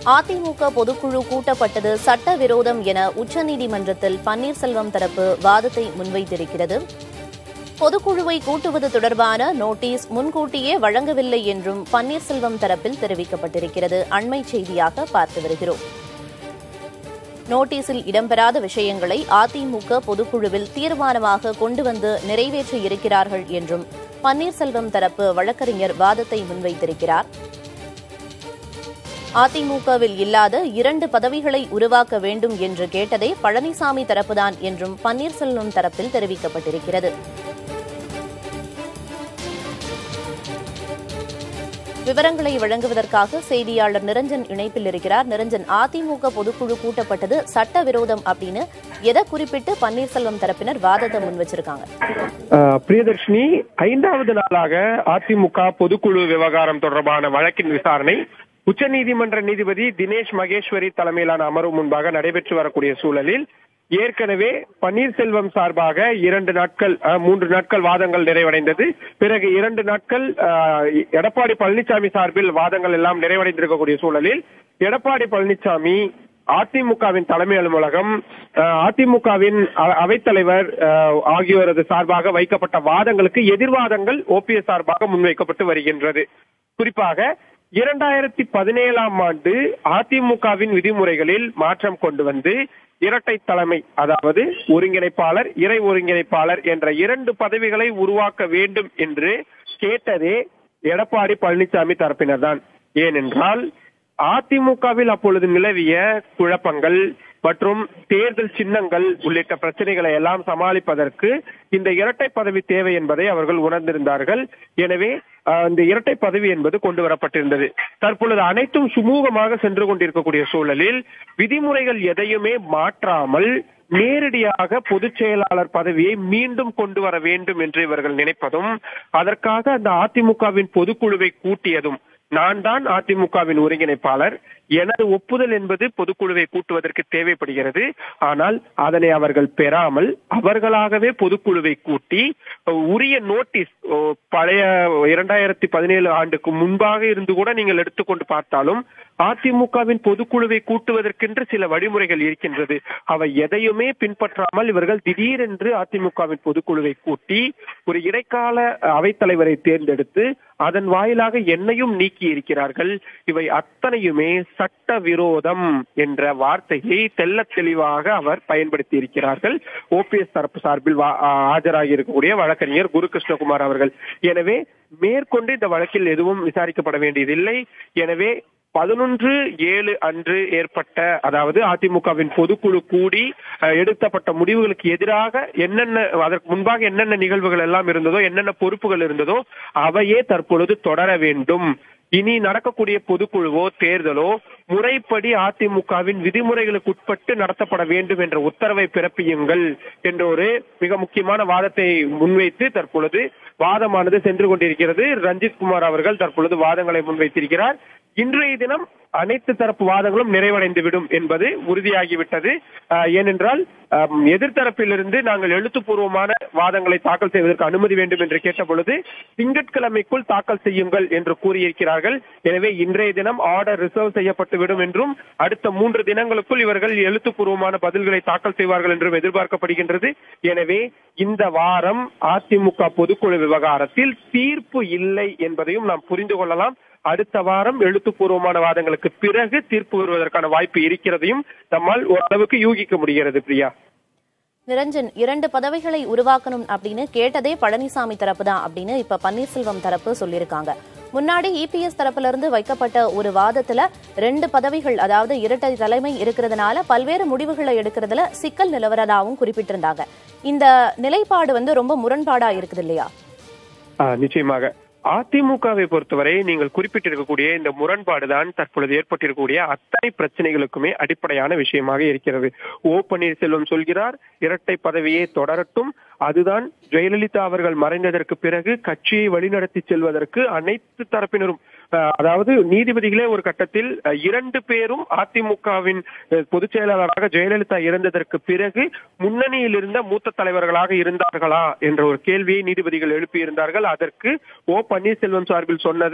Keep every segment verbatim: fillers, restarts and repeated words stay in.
அதிமுக பொதுக்குழு கூட்டப்பட்டது சட்டவிரோதம் என உச்சநீதிமன்றத்தில் பன்னீர்செல்வம் தரப்பு வாதத்தை முன்வைத்திருக்கிறது. பொதுக்குழுவை கூட்டுவது தொடர்பான நோட்டீஸ் முன்கூட்டியே வழங்கவில்லை என்றும் பன்னீர்செல்வம் தரப்பில் தெரிவிக்கப்பட்டிருக்கிறது. அண்மை செய்தியாக பார்த்து வருகிறோம். நோட்டீஸில் இடம்பெறாத விஷயங்களை அதிமுக பொதுக்குழுவில் தீர்மானமாக கொண்டு வந்து நிறைவேற்ற இருக்கிறார்கள் என்றும் பன்னீர்செல்வம் தரப்பு வழக்கறிஞர் வாதத்தை முன்வைத்திருக்கிறார். அதிமுகவில் இல்லாத இரண்டு பதவிகளை உருவாக்க வேண்டும் என்று கேட்டதே பழனிசாமி தரப்புதான் என்றும் பன்னீர்செல்வம் தரப்பில் தெரிவிக்கப்பட்டிருக்கிறது. விவரங்களை வழங்குவதற்காக செய்தியாளர் நிரஞ்சன் இணைப்பில் இருக்கிறார். நிரஞ்சன், அதிமுக பொதுக்குழு கூட்டப்பட்டது சட்டவிரோதம் அப்படின்னு எதை குறிப்பிட்டு பன்னீர்செல்வம் தரப்பினர் வாதத்தை முன் வச்சிருக்காங்க? பிரியதர்ஷினி, ஐந்தாவது நாளாக அதிமுக பொதுக்குழு விவகாரம் தொடர்பான வழக்கின் விசாரணை உச்சநீதிமன்ற நீதிபதி தினேஷ் மகேஸ்வரி தலைமையிலான அமர்வு முன்பாக நடைபெற்று வரக்கூடிய சூழலில் ஏற்கனவே பன்னீர்செல்வம் சார்பாக இரண்டு நாட்கள் மூன்று நாட்கள் வாதங்கள் நிறைவடைந்தது. பிறகு இரண்டு நாட்கள் எடப்பாடி பழனிசாமி சார்பில் வாதங்கள் எல்லாம் நிறைவடைந்திருக்கக்கூடிய சூழலில் எடப்பாடி பழனிசாமி, அதிமுகவின் தலைமை அலுவலகம், அதிமுகவின் அவைத்தலைவர் ஆகியோரது சார்பாக வைக்கப்பட்ட வாதங்களுக்கு எதிர்வாதங்கள் ஓபிஎஸ் சார்பாக முன்வைக்கப்பட்டு வருகின்றது. குறிப்பாக இரண்டாயிரத்தி பதினேழாம் ஆண்டு அதிமுகவின் விதிமுறைகளில் மாற்றம் கொண்டு வந்து இரட்டை தலைமை, அதாவது ஒருங்கிணைப்பாளர், இறை ஒருங்கிணைப்பாளர் என்ற இரண்டு பதவிகளை உருவாக்க வேண்டும் என்று கேட்டதே எடப்பாடி பழனிசாமி தரப்பினர்தான். ஏனென்றால் அதிமுகவில் அப்பொழுது நிலவிய குழப்பங்கள் மற்றும் தேர்தல் சின்னங்கள் உள்ளிட்ட பிரச்சனைகளை எல்லாம் சமாளிப்பதற்கு இந்த இரட்டை பதவி தேவை என்பதை அவர்கள் உணர்ந்திருந்தார்கள். எனவே இந்த இரட்டை பதவி என்பது கொண்டு வரப்பட்டிருந்தது. தற்பொழுது அனைத்தும் சுமூகமாக சென்று கொண்டிருக்கக்கூடிய சூழலில் விதிமுறைகள் எதையுமே மாற்றாமல் நேரடியாக பொதுச் செயலாளர் பதவியை மீண்டும் கொண்டு வர வேண்டும் என்று இவர்கள் நினைப்பதும், அதற்காக அந்த அதிமுகவின் பொதுக்குழுவை கூட்டியதும், நான் தான் அதிமுகவின் ஒருங்கிணைப்பாளர், எனது ஒப்புதல் என்பது பொதுக்குழுவை கூட்டுவதற்கு தேவைப்படுகிறது. ஆனால் அதனை அவர்கள் பெறாமல் அவர்களாகவே பொதுக்குழுவை கூட்டி உரிய நோட்டீஸ், பழைய இரண்டாயிரத்தி பதினேழு ஆண்டுக்கு முன்பாக இருந்து கூட நீங்கள் எடுத்துக்கொண்டு பார்த்தாலும் அதிமுகவின் பொதுக்குழுவை கூட்டுவதற்கென்று சில வழிமுறைகள் இருக்கின்றது. அவை எதையுமே பின்பற்றாமல் இவர்கள் திடீரென்று அதிமுகவின் பொதுக்குழுவை கூட்டி ஒரு இடைக்கால அவைத்தலைவரை தேர்ந்தெடுத்து அதன் வாயிலாக என்னையும் நீக்கி இருக்கிறார்கள். இவை அத்தனையுமே சட்ட விரோதம் என்ற வார்த்தையை தெல்ல தெளிவாக அவர் பயன்படுத்தி இருக்கிறார்கள். ஓபிஎஸ் தரப்பு சார்பில் ஆஜராகி இருக்கக்கூடிய வழக்கறிஞர் குரு கிருஷ்ணகுமார் அவர்கள். எனவே மேற்கொண்டு இந்த வழக்கில் எதுவும் விசாரிக்கப்பட வேண்டியதில்லை. எனவே பதினொன்று ஏழு அன்று ஏற்பட்ட, அதாவது அதிமுகவின் பொதுக்குழு கூடி எடுக்கப்பட்ட முடிவுகளுக்கு எதிராக என்னென்ன, அதற்கு முன்பாக என்னென்ன நிகழ்வுகள் எல்லாம் இருந்ததோ, என்னென்ன பொறுப்புகள் இருந்ததோ அவையே தற்பொழுது தொடர வேண்டும். இனி நடக்கக்கூடிய பொதுக்குழுவோ தேர்தலோ முறைப்படி அதிமுகவின் விதிமுறைகளுக்கு உட்பட்டு நடத்தப்பட வேண்டும் என்ற உத்தரவை பிறப்பியுங்கள் என்ற ஒரு மிக முக்கியமான வாதத்தை முன்வைத்து தற்பொழுது வாதமானது சென்று கொண்டிருக்கிறது. ரஞ்சித் குமார் அவர்கள் தற்பொழுது வாதங்களை முன்வைத்திருக்கிறார். இன்றைய தினம் அனைத்து தரப்பு வாதங்களும் நிறைவடைந்துவிடும் என்பது உறுதியாகிவிட்டது. ஏனென்றால் எதிர்த்தரப்பிலிருந்து நாங்கள் எழுத்துப்பூர்வமான வாதங்களை தாக்கல் செய்வதற்கு அனுமதி வேண்டும் என்று கேட்ட பொழுது திங்கட்கிழமைக்குள் தாக்கல் செய்யுங்கள் என்று கூறியிருக்கிறார்கள். எனவே இன்றைய தினம் ஆர்டர் ரிசர்வ் செய்யப்பட்டுவிடும் என்றும் அடுத்த மூன்று தினங்களுக்குள் இவர்கள் எழுத்துப்பூர்வமான பதில்களை தாக்கல் செய்வார்கள் என்றும் எதிர்பார்க்கப்படுகின்றது. எனவே இந்த வாரம் அதிமுக பொதுக்குழு விவகாரத்தில் தீர்ப்பு இல்லை என்பதையும் நாம் புரிந்து கொள்ளலாம். அடுத்த வாரம் எழுத்துப்பூர்வமான வாதங்களுக்கு பிறகு தீர்ப்பு வருவதற்கான வாய்ப்பு இருக்கிறதையும் நம்மால் ஓரளவுக்கு யூகிக்க முடிகிறது. பிரியா, நிரஞ்சன், இரண்டு பதவிகளை உருவாக்கணும் அப்படின்னு கேட்டதே பழனிசாமி தரப்பு தான் அப்படின்னு இப்ப பன்னீர்செல்வம் தரப்பு சொல்லியிருக்காங்க. முன்னாடி இபிஎஸ் தரப்புல இருந்து வைக்கப்பட்ட ஒரு வாதத்துல ரெண்டு பதவிகள், அதாவது இரட்டை தலைமை இருக்கிறதுனால பல்வேறு முடிவுகளை எடுக்கிறதுல சிக்கல் நிலவரதாகவும் குறிப்பிட்டிருந்தாங்க. இந்த நிலைப்பாடு வந்து ரொம்ப முரண்பாடா இருக்குது இல்லையா? நிச்சயமாக அதிமுகவை பொறுத்தவரை நீங்கள் குறிப்பிட்டிருக்கக்கூடிய இந்த முரண்பாடுதான் தற்பொழுது ஏற்பட்டிருக்கக்கூடிய அத்தனை பிரச்சனைகளுக்குமே அடிப்படையான விஷயமாக இருக்கிறது. ஓ பன்னீர்செல்வம் சொல்கிறார், இரட்டை பதவியே தொடரட்டும், அதுதான் ஜெயலலிதா அவர்கள் மறைந்ததற்கு பிறகு கட்சியை வழிநடத்தி செல்வதற்கு அனைத்து தரப்பினரும், அதாவது நீதிபதிகளே ஒரு கட்டத்தில் இரண்டு பேரும் அதிமுகவின் பொதுச் செயலாளராக ஜெயலலிதா இறந்ததற்கு பிறகு முன்னணியில் இருந்த மூத்த தலைவர்களாக இருந்தார்களா என்ற ஒரு கேள்வியை நீதிபதிகள் எழுப்பியிருந்தார்கள். அதற்கு ஓ பன்னீர்செல்வம் சார்பில் சொன்னது,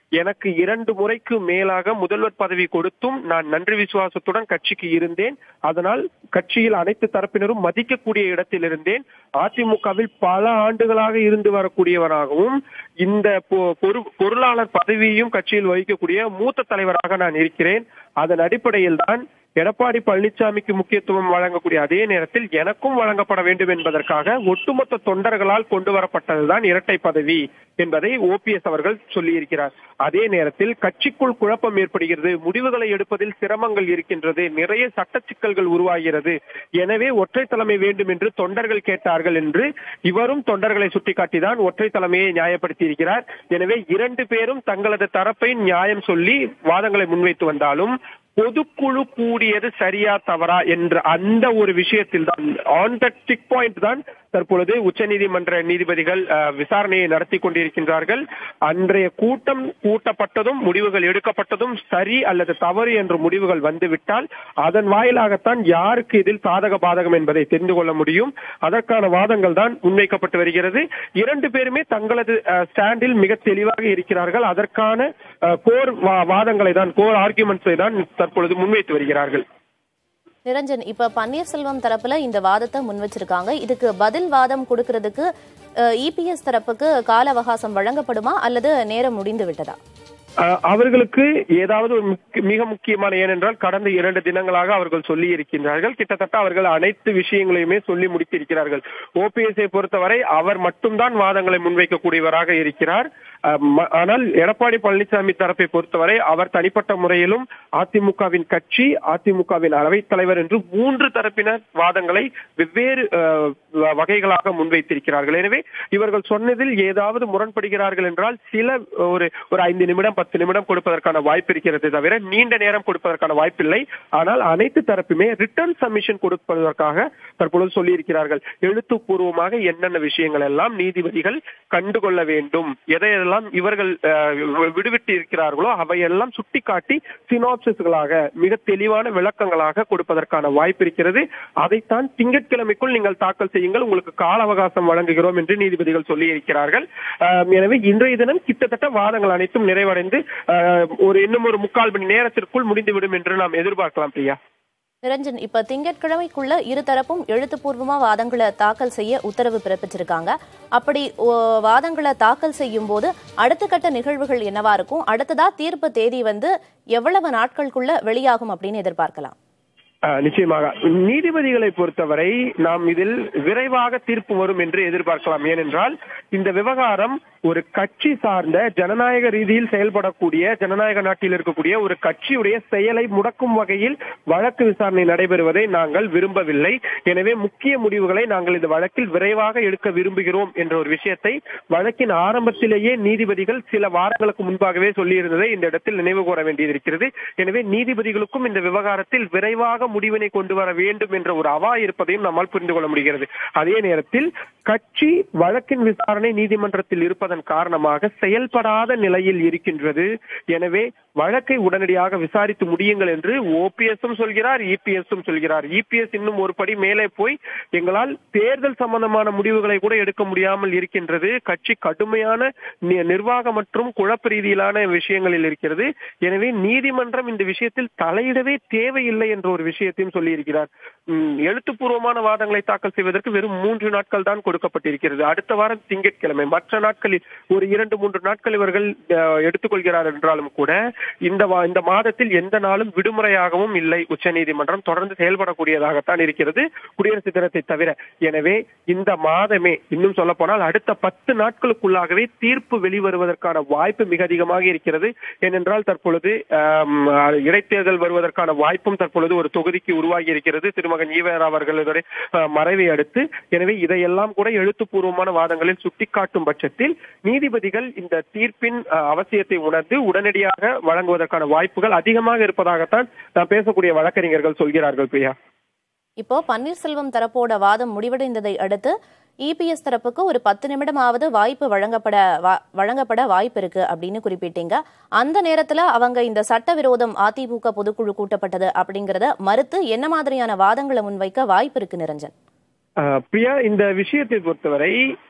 எனக்கு இரண்டு முறைக்கு மேலாக முதல்வர் பதவி கொடுத்தும் நான் நன்றி விசுவாசத்துடன் கட்சிக்கு இருந்தேன். அதனால் கட்சியில் அனைத்து தரப்பினரும் மதிக்கக்கூடிய இடத்தில் இருந்தேன். அதிமுகவில் பல ஆண்டுகளாக இருந்து வரக்கூடியவராகவும் இந்த பொருளாளர் பதவியையும் கட்சியில் வகிக்கக்கூடிய மூத்த தலைவராக நான் இருக்கிறேன். அதன் அடிப்படையில் தான் எடப்பாடி பழனிசாமிக்கு முக்கியத்துவம் வழங்கக்கூடிய அதே நேரத்தில் எனக்கும் வழங்கப்பட வேண்டும் என்பதற்காக ஒட்டுமொத்த தொண்டர்களால் கொண்டு வரப்பட்டதுதான் இரட்டை பதவி என்பதை ஓபிஎஸ் அவர்கள் சொல்லியிருக்கிறார். அதே நேரத்தில் கட்சிக்குள் குழப்பம் ஏற்படுகிறது, முடிவுகளை எடுப்பதில் சிரமங்கள் இருக்கின்றது, நிறைய சட்ட சிக்கல்கள் உருவாகிறது, எனவே ஒற்றை தலைமை வேண்டும் என்று தொண்டர்கள் கேட்டார்கள் என்று இவரும் தொண்டர்களை சுட்டிக்காட்டிதான் ஒற்றை தலைமையை நியாயப்படுத்தி இருக்கிறார். எனவே இரண்டு பேரும் தங்களது தரப்பை நியாயம் சொல்லி வாதங்களை முன்வைத்து வந்தாலும் பொதுக்குழு கூடியது சரியா தவறா என்ற அந்த ஒரு விஷயத்தில் தான் ஆன் த டிக் பாயிண்ட் தான் தற்பொழுது உச்சநீதிமன்ற நீதிபதிகள் விசாரணையை நடத்தி கொண்டிருக்கின்றார்கள். அன்றைய கூட்டம் கூட்டப்பட்டதும் முடிவுகள் எடுக்கப்பட்டதும் சரி அல்லது தவறு என்ற முடிவுகள் வந்துவிட்டால் அதன் வாயிலாகத்தான் யாருக்கு இதில் சாதக பாதகம் என்பதை தெரிந்து கொள்ள முடியும். அதற்கான வாதங்கள் தான் முன்வைக்கப்பட்டு வருகிறது. இரண்டு பேருமே தங்களது ஸ்டாண்டில் மிக தெளிவாக இருக்கிறார்கள். அதற்கான கோர் வாதங்களை தான் கோர் ஆர்குமெண்ட்ஸை தான் தற்பொழுது முன்வைத்து வருகிறார்கள். நிரஞ்சன், இப்ப பன்னீர்செல்வம் தரப்புல இந்த வாதத்தை முன் வச்சிருக்காங்க. இதுக்கு பதில் வாதம் கொடுக்கறதுக்கு இபிஎஸ் தரப்புக்கு கால அவகாசம் வழங்கப்படுமா அல்லது நேரம் முடிந்து விட்டதா? அவர்களுக்கு ஏதாவது மிக முக்கியமான, ஏனென்றால் கடந்த இரண்டு தினங்களாக அவர்கள் சொல்லி இருக்கின்றார்கள். கிட்டத்தட்ட அவர்கள் அனைத்து விஷயங்களையுமே சொல்லி முடித்திருக்கிறார்கள். ஓபிஎஸ்ஐ பொறுத்தவரை அவர் மட்டும்தான் வாதங்களை முன்வைக்கக்கூடியவராக இருக்கிறார். ஆனால் எடப்பாடி பழனிசாமி தரப்பை பொறுத்தவரை அவர் தனிப்பட்ட முறையிலும் அதிமுகவின் கட்சி, அதிமுகவின் அவைத் தலைவர் என்று மூன்று தரப்பினர் வாதங்களை வெவ்வேறு வகைகளாக முன்வைத்திருக்கிறார்கள். எனவே இவர்கள் சொன்னதில் ஏதாவது முரண்படுகிறார்கள் என்றால் சில ஒரு ஒரு ஐந்து நிமிடம் பத்து நிமிடம் கொடுப்பதற்கான வாய்ப்பு இருக்கிறது தவிர நீண்ட நேரம் கொடுப்பதற்கான வாய்ப்பில்லை. ஆனால் அனைத்து தரப்புமே ரிட்டர்ன் சப்மிஷன் கொடுப்பதற்காக தற்பொழுது சொல்லியிருக்கிறார்கள். எழுத்துப்பூர்வமாக என்னென்ன விஷயங்கள் எல்லாம் நீதிபதிகள் கண்டுகொள்ள வேண்டும், எதையெல்லாம் இவர்கள் விடுவிட்டு இருக்கிறார்களோ அவையெல்லாம் சுட்டிக்காட்டி சினாப்சிஸ்களாக மிக தெளிவான விளக்கங்களாக கொடுப்பதற்கான வாய்ப்பு இருக்கிறது. அதைத்தான் திங்கட்கிழமைக்குள் நீங்கள் தாக்கல் செய்யுங்கள், உங்களுக்கு கால அவகாசம் வழங்குகிறோம் என்று நீதிபதிகள் சொல்லி இருக்கிறார்கள். எனவே இன்றைய தினம் கிட்டத்தட்ட வாதங்கள் அனைத்தும் நிறைவடைந்து ஒரு இன்னும் ஒரு முக்கால் மணி நேரத்திற்குள் முடிந்துவிடும் என்று நாம் எதிர்பார்க்கலாம். பிரியா, நிரஞ்சன், இப்ப திங்கட்கிழமைக்குள்ள இருதரப்பும் எழுத்துப்பூர்வமா வாதங்களை தாக்கல் செய்ய உத்தரவு பிறப்பிச்சிருக்காங்க. அப்படி வாதங்களை தாக்கல் செய்யும் போது அடுத்த கட்ட நிகழ்வுகள் என்னவா இருக்கும்? அடுத்ததா தீர்ப்பு தேதி வந்து எவ்வளவு நாட்களுக்குள்ள வெளியாகும் அப்படின்னு எதிர்பார்க்கலாம்? நிச்சயமாக நீதிபதிகளை பொறுத்தவரை நாம் இதில் விரைவாக தீர்ப்பு வரும் என்று எதிர்பார்க்கலாம். ஏனென்றால் இந்த விவகாரம் ஒரு கட்சி சார்ந்த ஜனநாயக ரீதியில் செயல்படக்கூடிய ஜனநாயக நாட்டில் இருக்கக்கூடிய ஒரு கட்சியுடைய செயலை முடக்கும் வகையில் வழக்கு விசாரணை நடைபெறுவதை நாங்கள் விரும்பவில்லை. எனவே முக்கிய முடிவுகளை நாங்கள் இந்த வழக்கில் விரைவாக எடுக்க விரும்புகிறோம் என்ற ஒரு விஷயத்தை வழக்கின் ஆரம்பத்திலேயே நீதிபதிகள் சில வாரங்களுக்கு முன்பாகவே சொல்லியிருந்ததை இந்த இடத்தில் நினைவு கூற வேண்டியிருக்கிறது. எனவே நீதிபதிகளுக்கும் இந்த விவகாரத்தில் விரைவாக முடிவினை கொண்டு வர வேண்டும் என்ற ஒரு அவா இருப்பதையும் நம்மால் புரிந்து கொள்ள முடிகிறது. அதே நேரத்தில் கட்சி வழக்கின் விசாரணை நீதிமன்றத்தில் இருப்பதன் காரணமாக செயல்படாத நிலையில் இருக்கின்றது. எனவே வழக்கை உடனடியாக விசாரித்து முடியுங்கள் என்று ஓபிஎஸும் சொல்கிறார், இபிஎஸும் சொல்கிறார். இபிஎஸ் இன்னும் ஒரு படி மேலே போய் எங்களால் தேர்தல் சம்பந்தமான முடிவுகளை கூட எடுக்க முடியாமல் இருக்கின்றது, கட்சி கடுமையான நிர்வாக மற்றும் குழப்ப ரீதியிலான விஷயங்களில் இருக்கிறது, எனவே நீதிமன்றம் இந்த விஷயத்தில் தலையிடவே தேவையில்லை என்ற ஒரு விஷயத்தையும் சொல்லி இருக்கிறார். எழுத்துப்பூர்வமான வாதங்களை தாக்கல் செய்வதற்கு வெறும் மூன்று நாட்கள் தான் கொடுக்கப்பட்டிருக்கிறது. அடுத்த வாரம் திங்கட்கிழமை, மற்ற நாட்களில் ஒரு இரண்டு மூன்று நாட்கள் இவர்கள் எடுத்துக்கொள்கிறார் என்றாலும் கூட இந்த இந்த மாதத்தில் எந்த நாளும் விடுமுறையாகவும் இல்லை. உச்சநீதிமன்றம் தொடர்ந்து செயல்படக்கூடியதாகத்தான் இருக்கிறது குடியரசு தினத்தை தவிர. எனவே இந்த மாதமே, இன்னும் சொல்ல போனால் அடுத்த பத்து நாட்களுக்குள்ளாகவே தீர்ப்பு வெளிவருவதற்கான வாய்ப்பு மிக அதிகமாக இருக்கிறது. ஏனென்றால் தற்பொழுது இடைத்தேர்தல் வருவதற்கான வாய்ப்பும் தற்பொழுது ஒரு தொகுதிக்கு உருவாகி இருக்கிறது, திருமகன் ஈவேரா அவர்களுடைய மறைவை அடுத்து. எனவே இதையெல்லாம் கூட எழுத்துப்பூர்வமான வாதங்களில் சுட்டிக்காட்டும் பட்சத்தில் நீதிபதிகள் இந்த தீர்ப்பின் அவசியத்தை உணர்ந்து உடனடியாக வழங்குவதற்கான வாய்ப்புகள் அதிகமாக இருப்பதாகத்தான் நான் பேசக்கூடிய வழக்கறிஞர்கள் சொல்கிறார்கள். பிரியா, இப்போ பன்னீர்செல்வம் தரப்போட வாதம் முடிவடைந்ததை அடுத்து இபிஎஸ் தரப்புக்கு ஒரு பத்து நிமிடமாவது வாய்ப்பு வழங்கப்பட வழங்கப்பட வாய்ப்பு இருக்கு அப்படின்னு குறிப்பிட்டீங்க. அந்த நேரத்துல அவங்க இந்த சட்டவிரோதம் அதிமுக பொதுக்குழு கூட்டப்பட்டது அப்படிங்கறத மறுத்து என்ன மாதிரியான வாதங்களை முன்வைக்க வாய்ப்பு இருக்கு நிரஞ்சன்? பிரியா, இந்த விஷயத்தை பொறுத்தவரை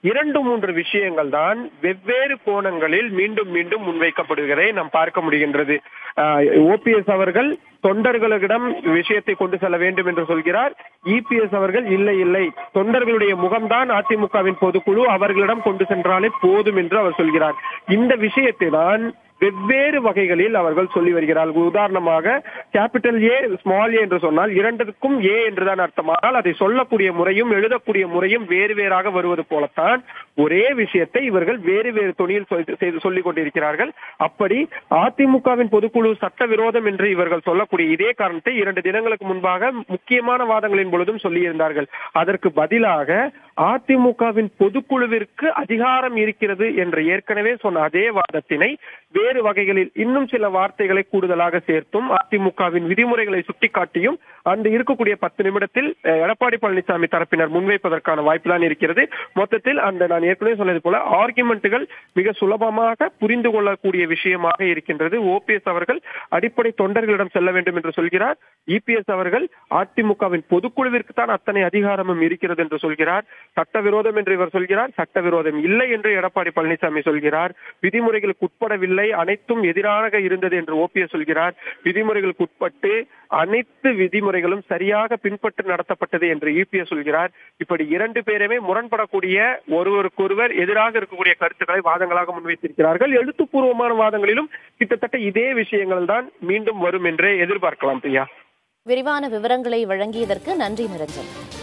இரண்டு மூன்று விஷயங்கள் தான் வெவ்வேறு கோணங்களில் மீண்டும் மீண்டும் முன்வைக்கப்படுகிறதை நாம் பார்க்க முடிகின்றது. ஓபிஎஸ் அவர்கள் தொண்டர்களிடம் விஷயத்தை கொண்டு செல்ல வேண்டும் என்று சொல்கிறார். இபிஎஸ் அவர்கள் இல்லை இல்லை தொண்டர்களுடைய முகம்தான் அதிமுகவின் பொதுக்குழு, அவர்களிடம் கொண்டு சென்றாலே போதும் என்று அவர் சொல்கிறார். இந்த விஷயத்தை தான் வெவ்வேறு வகைகளில் அவர்கள் சொல்லி வருகிறார்கள். உதாரணமாக கேபிட்டல் ஏ ஸ்மால் ஏ என்று சொன்னால் இரண்டுக்கும் ஏ என்றுதான் அர்த்தமானால் அதை சொல்லக்கூடிய முறையும் எழுதக்கூடிய முறையும் வேறு வேறாக வருவது போலத்தான் ஒரே விஷயத்தை இவர்கள் வேறு வேறு தொனியில் சொல்லிக் கொண்டிருக்கிறார்கள். அப்படி அதிமுகவின் பொதுக்குழு சட்டவிரோதம் என்று இவர்கள் சொல்லக்கூடிய இதே காரணத்தை இரண்டு தினங்களுக்கு முன்பாக முக்கியமான வாதங்களின் பொழுதும் சொல்லியிருந்தார்கள். அதற்கு பதிலாக அதிமுகவின் பொதுக்குழுவிற்கு அதிகாரம் இருக்கிறது என்று ஏற்கனவே சொன்ன அதே வாதத்தினை வேறு வகைகளில் இன்னும் சில வார்த்தைகளை கூடுதலாக சேர்த்தும் அதிமுகவின் விதிமுறைகளை சுட்டிக்காட்டியும் அந்த இருக்கக்கூடிய பத்து நிமிடத்தில் எடப்பாடி பழனிசாமி தரப்பினர் முன்வைப்பதற்கான வாய்ப்புதான் இருக்கிறது. மொத்தத்தில் அந்த நான் ஏற்கனவே சொன்னது போல ஆர்குமெண்ட்டுகள் மிக சுலபமாக புரிந்து கொள்ளக்கூடிய விஷயமாக இருக்கின்றது. ஓபிஎஸ் அவர்கள் அடிப்படை தொண்டர்களிடம் செல்ல வேண்டும் என்று சொல்கிறார். இபிஎஸ் அவர்கள் அதிமுகவின் பொதுக்குழுவிற்கு தான் அத்தனை அதிகாரமும் இருக்கிறது என்று சொல்கிறார். சட்டவிரோதம் என்று இவர் சொல்கிறார். சட்டவிரோதம் இல்லை என்று எடப்பாடி பழனிசாமி சொல்கிறார். விதிமுறைகளுக்கு உட்படவில்லை, அனைத்தும் எதிராக இருந்தது என்று ஓபிஎஸ் சொல்கிறார். விதிமுறைகளுக்கு உட்பட்டு அனைத்து விதிமுறைகளும் சரியாக பின்பற்றி நடத்தப்பட்டது என்று இபிஎஸ் சொல்கிறார். இப்படி இரண்டு பேருமே முரண்படக்கூடிய ஒருவருக்கொருவர் எதிராக இருக்கக்கூடிய கருத்துக்களை வாதங்களாக முன்வைத்திருக்கிறார்கள். எழுத்துப்பூர்வமான வாதங்களிலும் கிட்டத்தட்ட இதே விஷயங்கள் தான் மீண்டும் வரும் என்றே எதிர்பார்க்கலாம். பிரியா, விரிவான விவரங்களை வழங்கியதற்கு நன்றி நிரஞ்சன்.